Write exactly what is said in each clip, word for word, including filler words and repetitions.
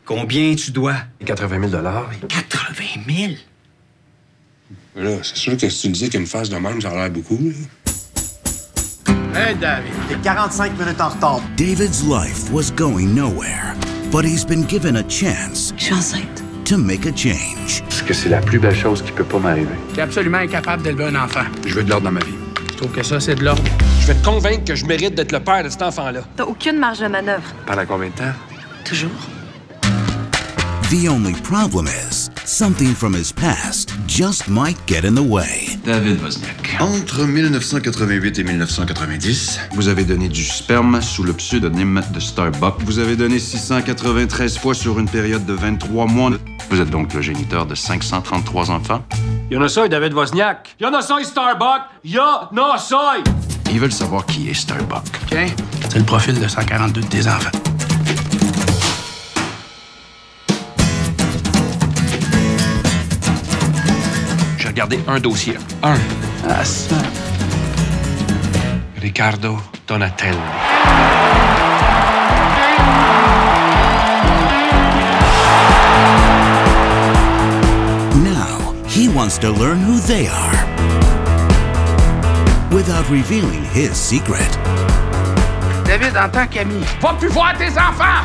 Combien tu dois? quatre-vingt mille dollars. quatre-vingt mille? Là, c'est sûr que si tu me dis qu'une phase de même, ça a l'air beaucoup. Là. Hey, David. T'es quarante-cinq minutes en retard. David's life was going nowhere, but he's been given a chance. Je suis enceinte. To make a change. Parce que c'est la plus belle chose qui peut pas m'arriver. T'es absolument incapable d'élever un enfant. Je veux de l'ordre dans ma vie. Je trouve que ça, c'est de l'ordre. Je vais te convaincre que je mérite d'être le père de cet enfant-là. T'as aucune marge de manœuvre. Pendant combien de temps? Toujours. The only problem is, something from his past just might get in the way. David Wozniak. Entre mille neuf cent quatre-vingt-huit et mille neuf cent quatre-vingt-dix, Vous avez donné du sperme sous le pseudonyme de Starbuck. Vous avez donné six cent quatre-vingt-treize fois sur une période de vingt-trois mois. Vous êtes donc le géniteur de cinq cent trente-trois enfants. Y'en a ça, David Wozniak. Y'en a ça, Starbuck. Y'en a ça. Ils veulent savoir qui est Starbuck. Tiens, c'est le profil de cent quarante-deux de tes enfants. J'ai regardé un dossier. Un. Ah, ça. Ricardo Donatello. Now, he wants to learn who they are without revealing his secret. David, en tant qu'ami, va plus voir tes enfants!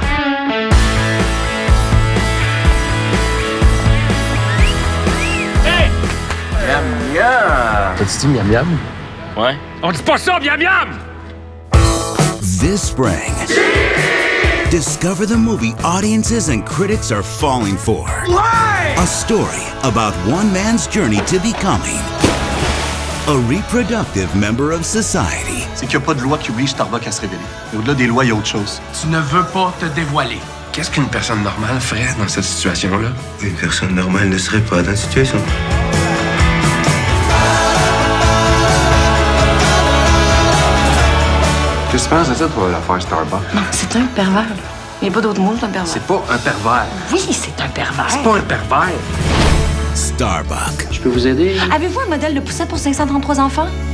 Hey! Miam, miam! T'as-tu dit miam, miam? Ouais. On dit pas ça, miam miam! This spring, discover the movie audiences and critics are falling for. Ouais! A story about one man's journey to becoming a reproductive member of society. C'est qu'il n'y a pas de loi qui oblige Starbucks à se révéler. Mais au-delà des lois, il y a autre chose. Tu ne veux pas te dévoiler. Qu'est-ce qu'une personne normale ferait dans cette situation-là? une personne normale ne serait pas dans cette situation. Qu'est-ce que tu penses de ça, toi, l'affaire Starbuck? Non, c'est un pervers. Il n'y a pas d'autre mot, c'est un pervers. C'est pas un pervers. Oui, c'est un pervers. C'est pas un pervers. Starbuck. Je peux vous aider? Avez-vous un modèle de poussette pour cinq cent trente-trois enfants?